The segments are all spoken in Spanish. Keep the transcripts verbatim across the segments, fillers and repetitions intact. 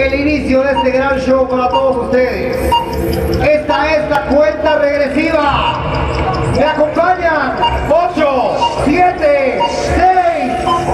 el inicio de este gran show para todos ustedes. Esta es la cuenta regresiva. ¿Me acompañan? ocho, siete, seis.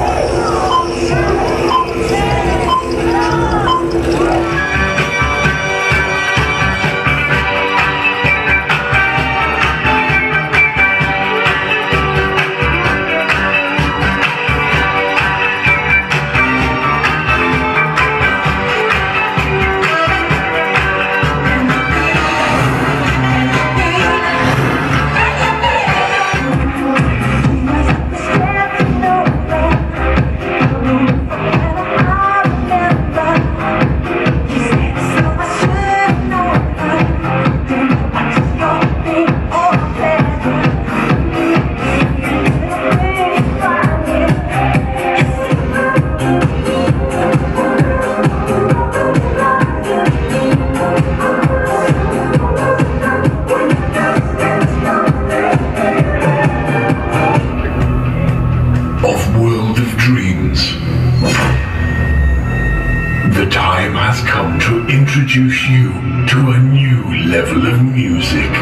Introduce you to a new level of music.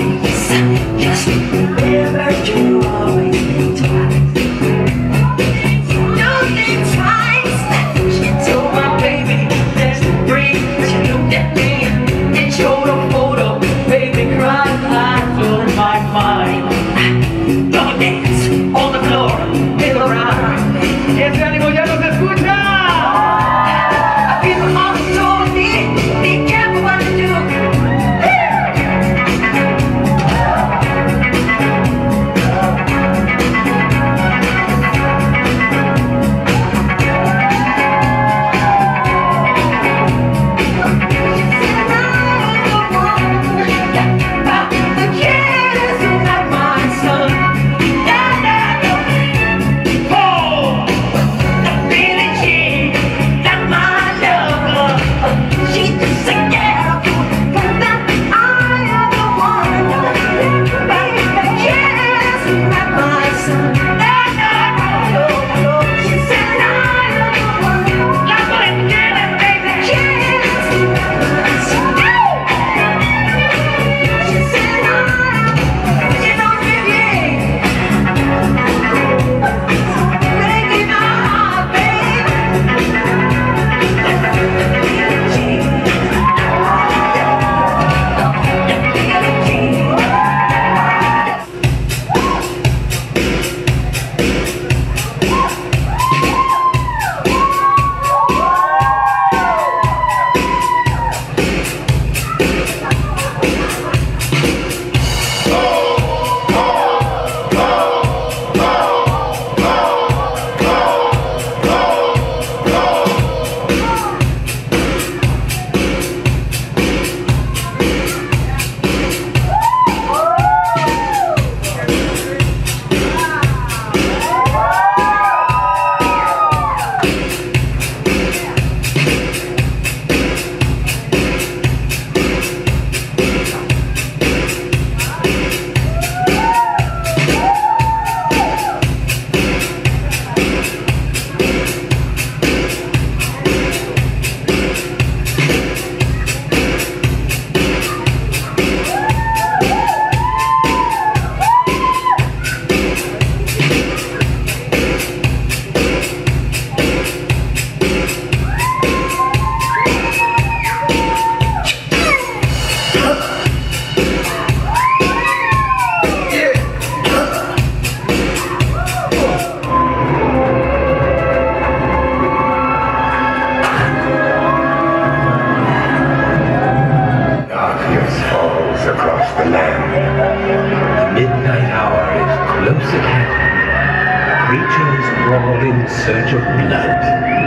crawl in search of blood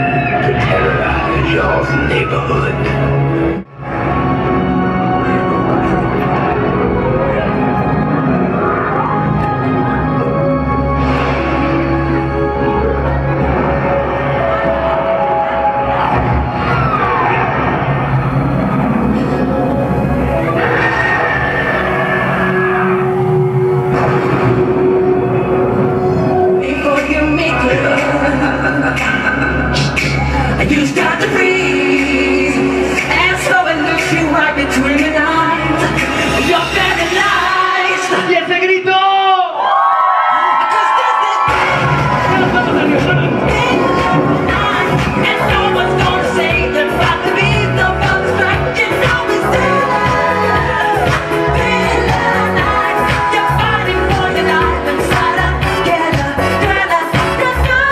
to terrorize your neighborhood. You start to freeze, and so it looks you right between the eyes. You're paralyzed. ¡Y ese grito! And no one's gonna say they're about to be the first strike. You know it's paralyzed. You're fighting for your life inside a together, together, together.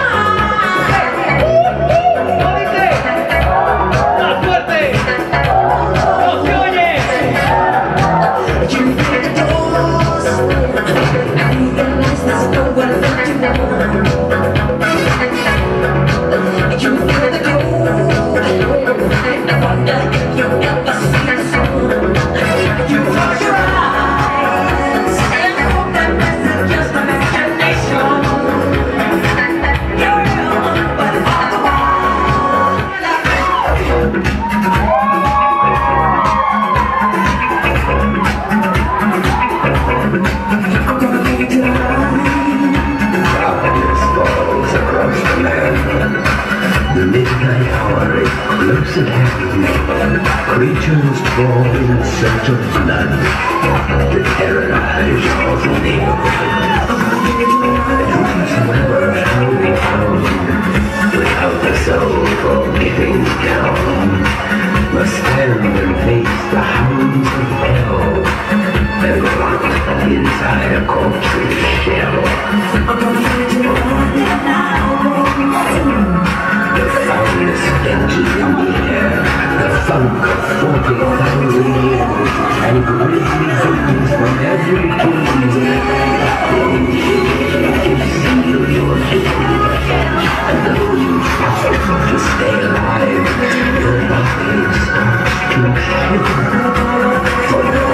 The midnight hour is close at hand. Creatures crawl in search of blood. terrorize all the neighborhood. Dreams never shall be found without the soul for getting down. Must stand and face the hounds of hell and rot inside a corpse's shell. The foulness stenches in the air, the funk of forty thousand years, and grisly visions from every tomb. Conceal your victim, and though you fight to stay alive, your body starts to shiver. For no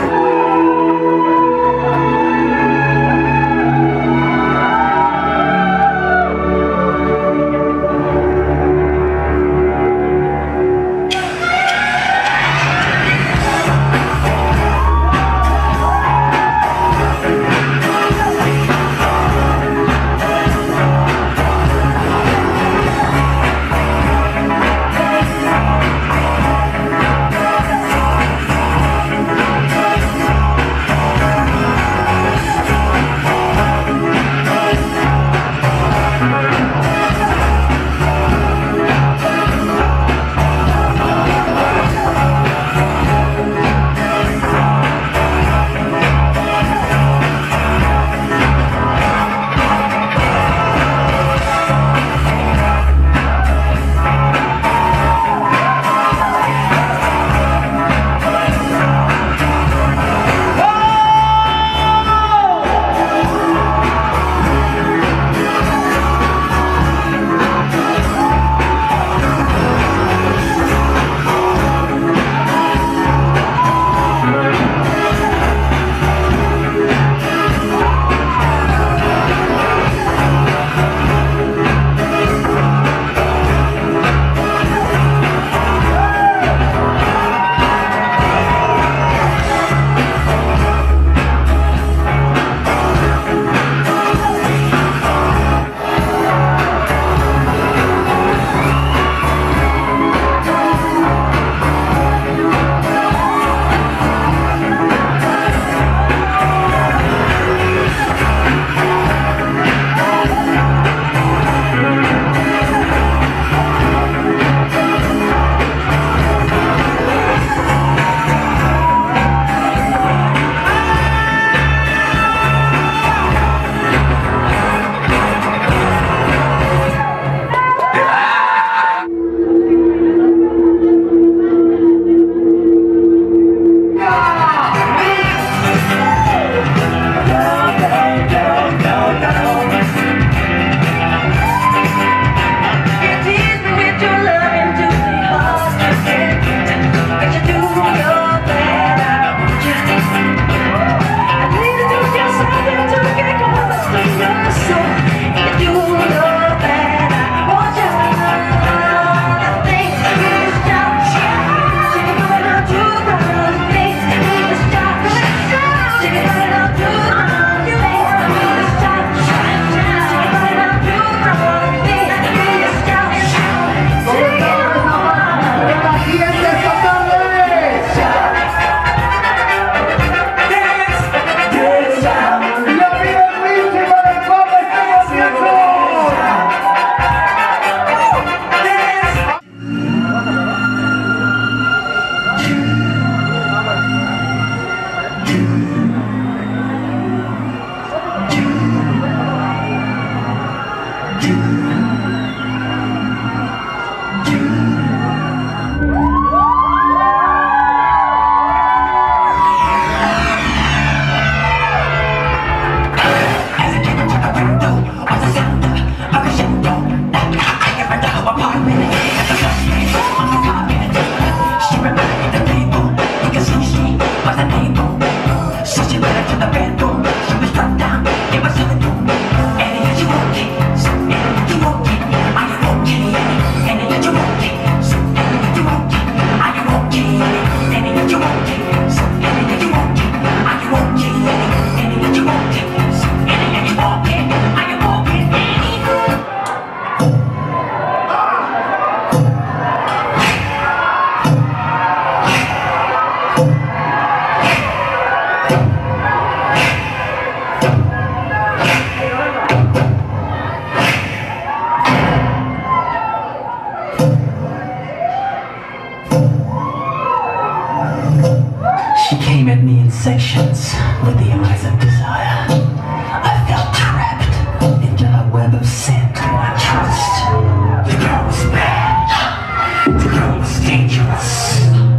once, with the eyes of desire, I felt trapped into a web of scent and I trust. The girl was bad. The girl was dangerous.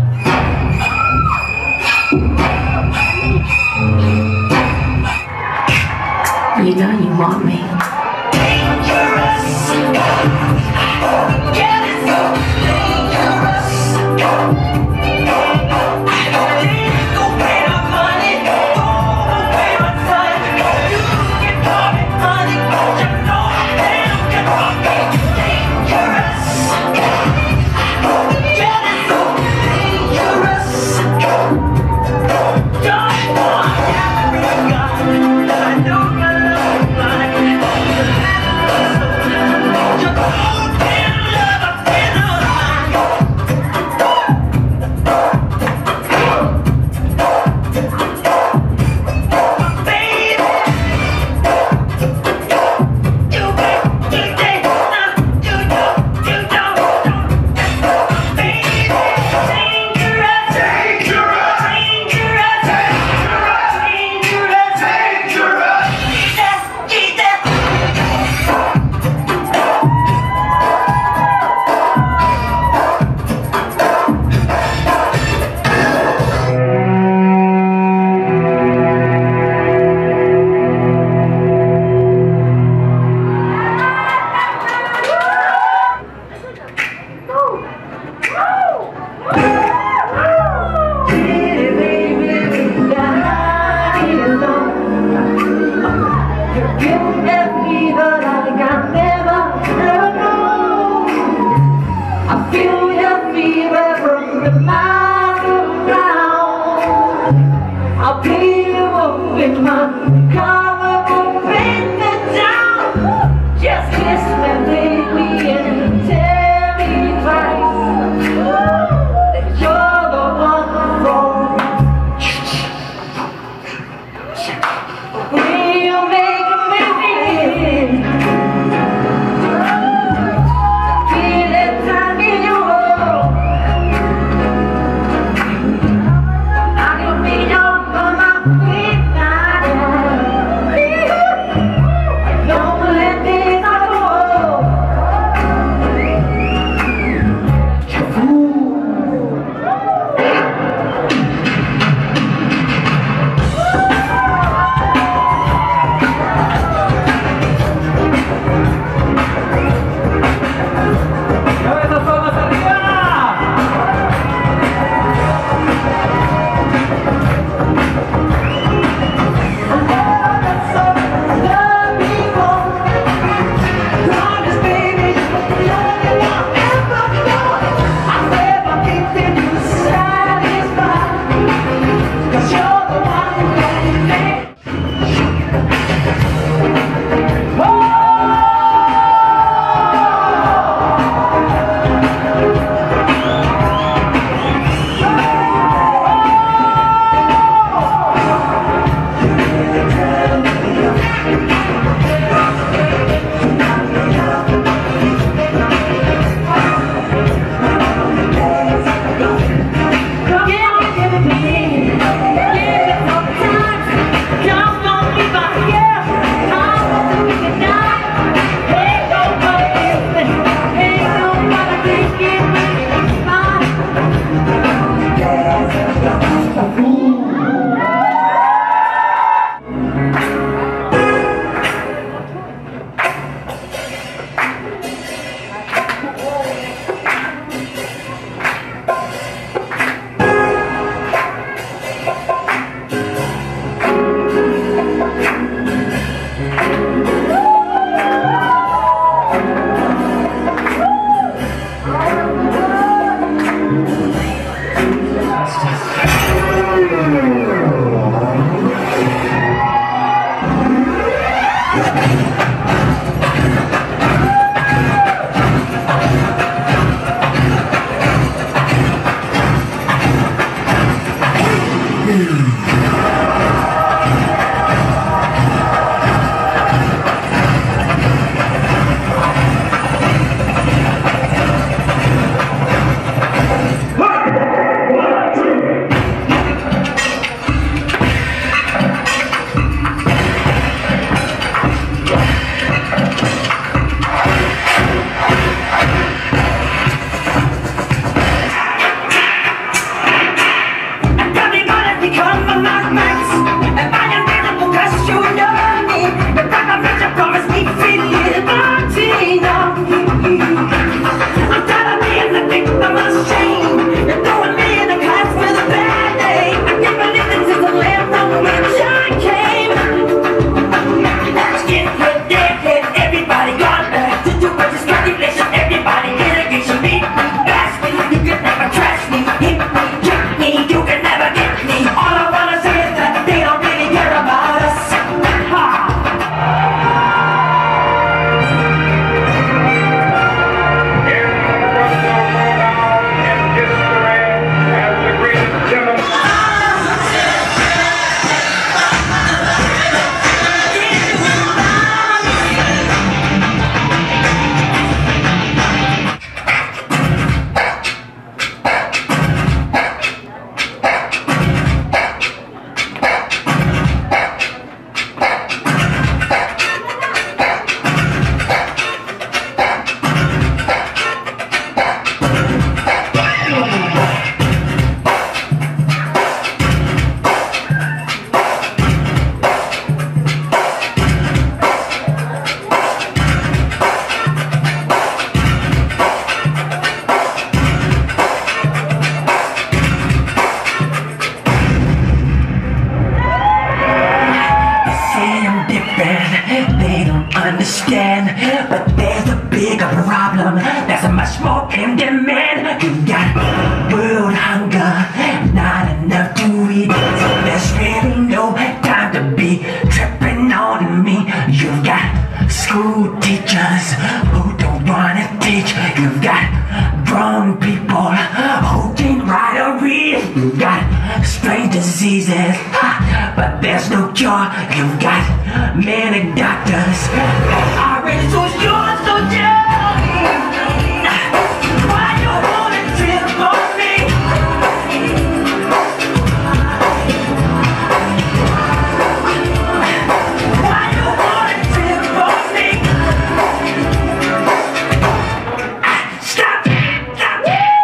You know you want me. Dangerous. Yeah, it's so dangerous. teachers who don't wanna teach. You've got grown people who can't write or read. You've got strange diseases, ha, but there's no cure. You've got many doctors that aren't so sure, so tell me why you wanna trip on me. Why you wanna trip on me? Stop! Stop!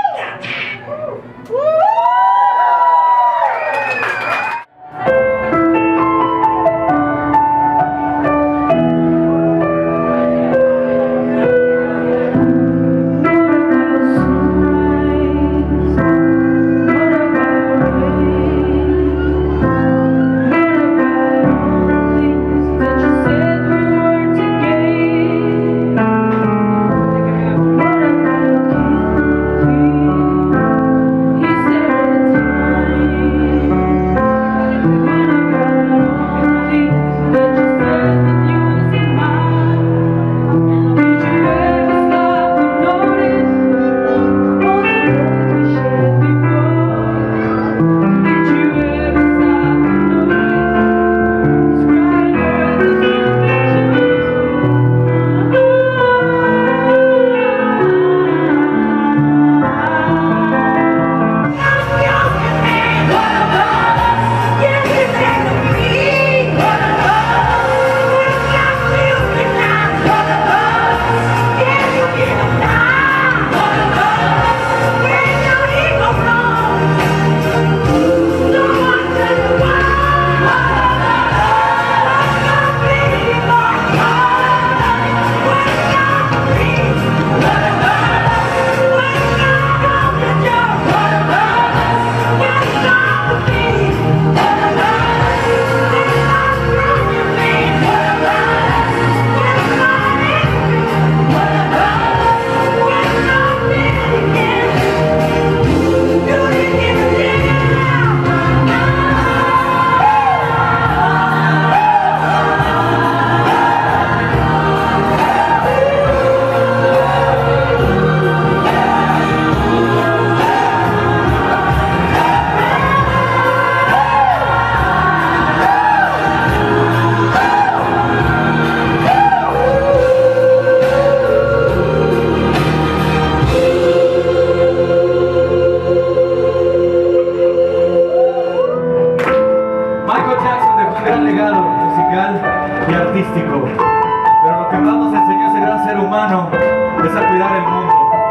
Pero lo que más nos enseñó ese gran ser humano es a cuidar el mundo.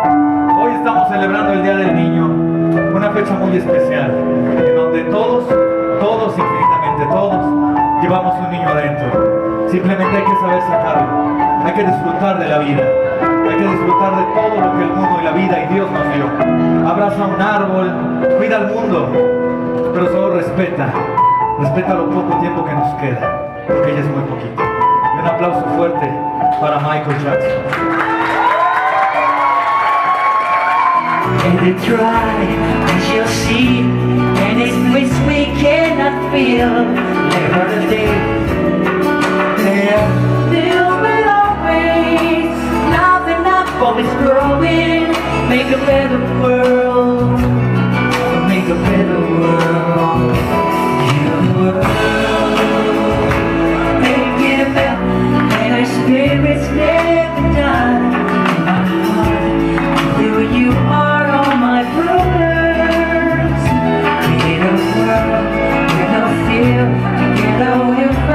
Hoy estamos celebrando el Día del Niño, una fecha muy especial, en donde todos, todos, infinitamente todos, llevamos un niño adentro. Simplemente hay que saber sacarlo, hay que disfrutar de la vida, hay que disfrutar de todo lo que el mundo y la vida y Dios nos dio. Abraza un árbol, cuida al mundo, pero solo respeta, respeta lo poco tiempo que nos queda, porque ya es muy poquito. Y un aplauso fuerte para Michael Jackson. And they try, as you'll see, and it's which we cannot feel. Never a day, there still will always nothing up, always growing. Make a better world, make a better world. Your world, make it better, and our spirits never die. In my heart, there you are, all my brothers. Create a world with no fear, together we'll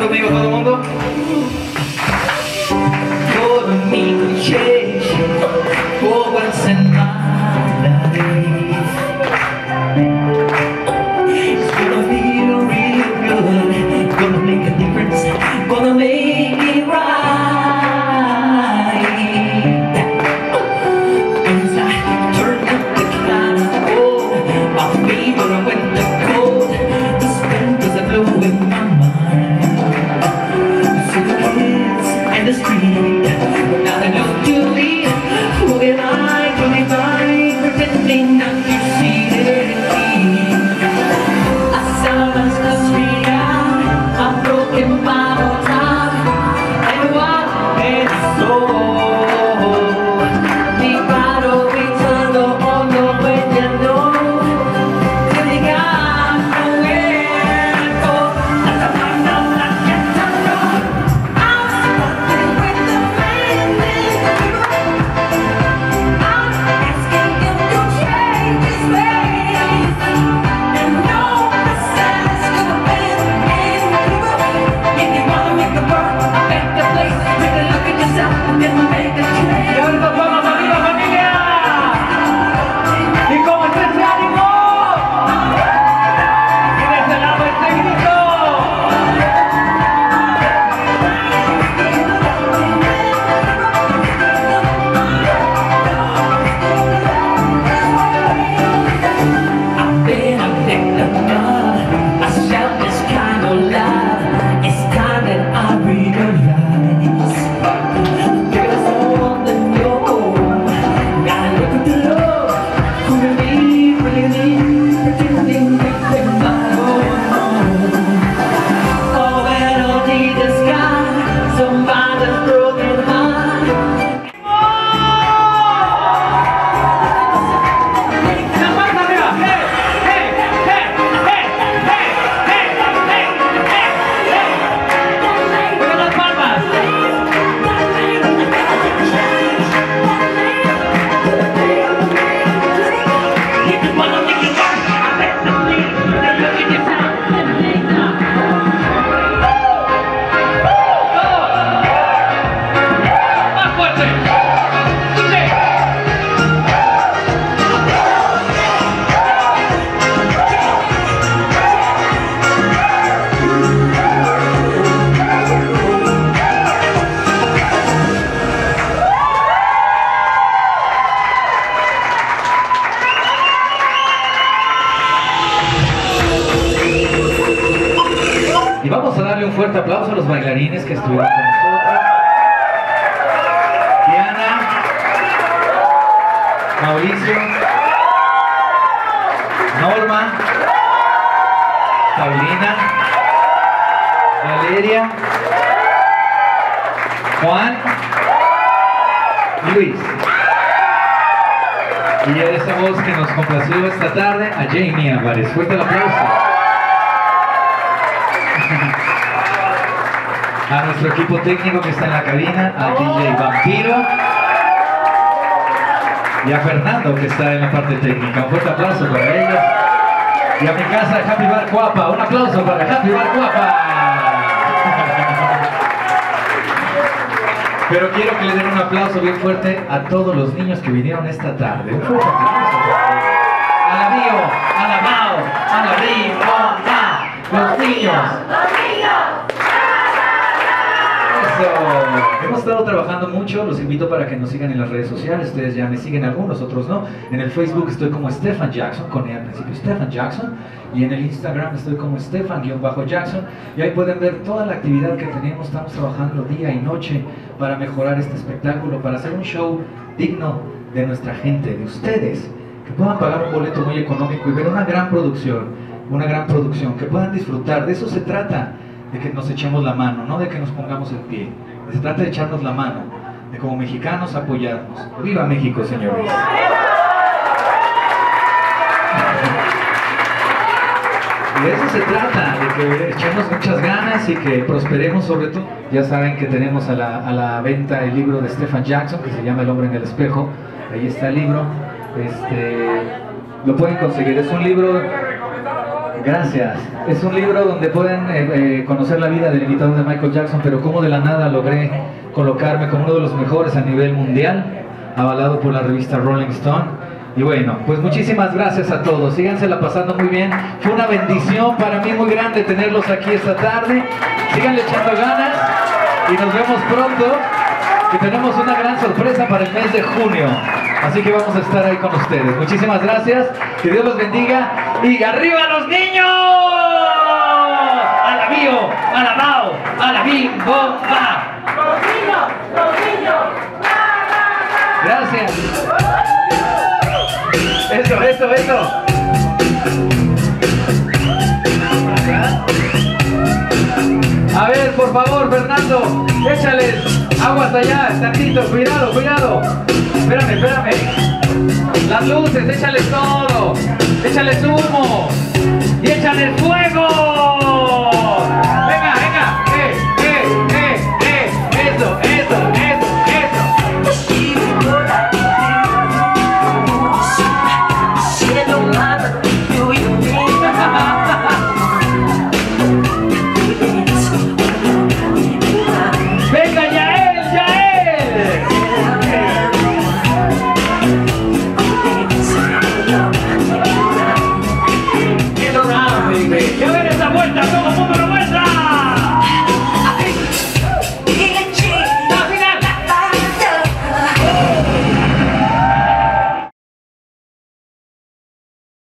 conmigo todo el mundo. Todo mi cliché, for once in my life, it's gonna feel real good, gonna make a difference, gonna make it right. As I turn up the kind of cold, my fever went the cold, the splinters are blowing my mind. See the kids and the street, now they look to me. Who am I? Who am I? Pretending not to see it. I sound as the street out, I'm broken bottle top, and what is so? Mi paro gritando hondo bailando, to the God nowhere to go. That's a find out that gets to know. I'm smoking with the madness. I'm asking him to change his ways, and no process could have been improved. If you wanna make the world a better place, take a look at yourself and then make a change. Y ahorita vamos arriba, familia. Y como está ese ánimo. Y de ese lado este grito. I've been a victim of a selfish kind of love. It's time that I realize there's more than your own. Gotta look at the love, who to be, really, pretending that they're not going oh, I don't need the sky, somebody's broken heart. Las manos arriba. Hey, hey, hey, hey, hey, hey, hey, hey, hey. Con las palmas. If you wanna make it work, I bet the thing, then look at yourself and make up. Más fuerte. Escuche. Y vamos a darle un fuerte aplauso a los bailarines que estuvieron con nosotros. Diana, Mauricio, Norma, Paulina, Valeria, Juan y Luis. Y a esa voz que nos complació esta tarde, a Jamie Álvarez. Fuerte el aplauso. A nuestro equipo técnico que está en la cabina, a D J Vampiro y a Fernando que está en la parte técnica. Un fuerte aplauso para ellos. Y a mi casa, Happy Bar Cuapa. Un aplauso para Happy Bar Cuapa. Pero quiero que le den un aplauso bien fuerte a todos los niños que vinieron esta tarde. Un fuerte aplauso. A la Bio, a la Mao, a la Ri, los niños. Eso. Hemos estado trabajando mucho, los invito para que nos sigan en las redes sociales. Ustedes ya me siguen algunos, otros no. En el Facebook estoy como Stefan Jackson, con E al principio, Stefan Jackson. Y en el Instagram estoy como Stefan-Jackson. Y ahí pueden ver toda la actividad que tenemos. Estamos trabajando día y noche para mejorar este espectáculo, para hacer un show digno de nuestra gente, de ustedes, que puedan pagar un boleto muy económico y ver una gran producción, una gran producción, que puedan disfrutar. De eso se trata, de que nos echemos la mano, no de que nos pongamos el pie. Se trata de echarnos la mano, de como mexicanos apoyarnos. ¡Viva México, señores! Y de eso se trata, de que echemos muchas ganas y que prosperemos sobre todo. Ya saben que tenemos a la, a la venta el libro de Stefan Jackson, que se llama El hombre en el espejo. Ahí está el libro. Este, lo pueden conseguir. Es un libro Gracias. Es un libro donde pueden eh, eh, conocer la vida del imitador de Michael Jackson, pero cómo de la nada logré colocarme como uno de los mejores a nivel mundial, avalado por la revista Rolling Stone. Y bueno, pues muchísimas gracias a todos. Sígansela pasando muy bien. Fue una bendición para mí muy grande tenerlos aquí esta tarde. Síganle echando ganas y nos vemos pronto. Que tenemos una gran sorpresa para el mes de junio. Así que vamos a estar ahí con ustedes. Muchísimas gracias. Que Dios los bendiga. ¡Y arriba los niños! ¡A la bio! ¡A la bao! ¡A la bim! ¡Bomba! ¡Los niños! ¡Los niños! Gracias. Eso, eso, eso. A ver, por favor, Fernando, échales agua hasta allá, tantito, cuidado, cuidado. Espérame, espérame. Las luces, échales todo. Échales humo. Y échales fuego.